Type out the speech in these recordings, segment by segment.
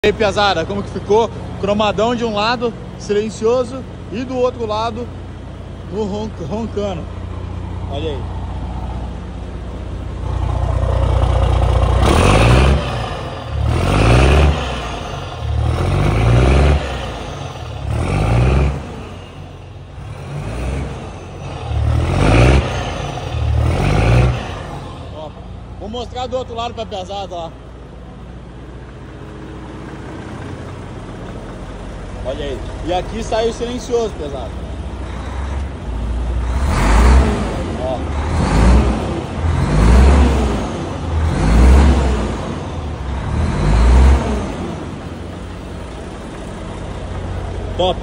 E aí, piazada, como que ficou? Cromadão de um lado, silencioso, e do outro lado, no roncando. Olha aí. Ó, vou mostrar do outro lado pra piazada lá. Olha aí. E aqui saiu silencioso, pesado. Ó. Top.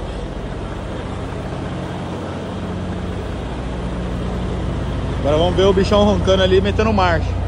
Agora vamos ver o bichão roncando ali, metendo marcha.